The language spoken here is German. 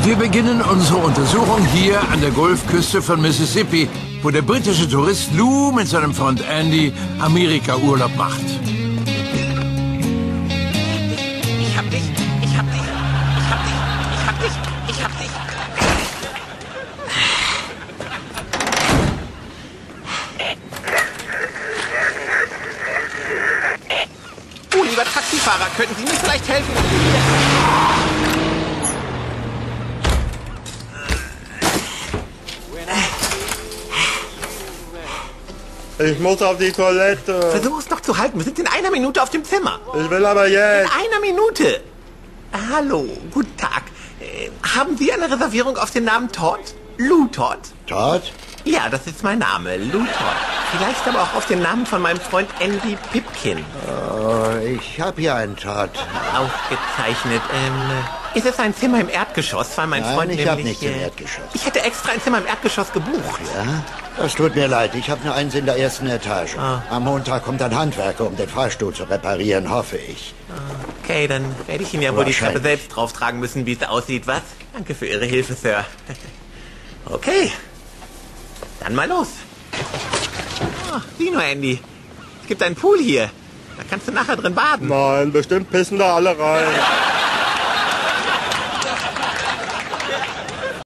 Wir beginnen unsere Untersuchung hier an der Golfküste von Mississippi, wo der britische Tourist Lou mit seinem Freund Andy Amerika-Urlaub macht. Ich hab dich, ich hab dich, ich hab dich, ich hab dich, ich hab dich. Oh, lieber Taxifahrer, könnten Sie mir vielleicht helfen? Ich muss auf die Toilette. Versuch es doch zu halten. Wir sind in einer Minute auf dem Zimmer. Ich will aber In jetzt. einer Minute. Hallo, guten Tag. Haben Sie eine Reservierung auf den Namen Todd? Lou Todd? Todd? Ja, das ist mein Name, Lou Todd. Vielleicht aber auch auf den Namen von meinem Freund Andy Pipkin. Oh, ich hab hier einen Todd. Ausgezeichnet. Ist es ein Zimmer im Erdgeschoss? Weil mein Nein, Freund ich nämlich... hab nichts im Erdgeschoss. Ich hätte extra ein Zimmer im Erdgeschoss gebucht. Ja? Das tut mir leid. Ich habe nur eins in der ersten Etage. Am Montag kommt ein Handwerker, um den Fahrstuhl zu reparieren, hoffe ich. Okay, dann werde ich Ihnen ja wohl die Treppe Wahrscheinlich. selbst drauftragen müssen, wie es aussieht, was? Danke für Ihre Hilfe, Sir. Okay, dann mal los. Oh, sieh nur, Andy. Es gibt einen Pool hier. Da kannst du nachher drin baden. Nein, bestimmt pissen da alle rein.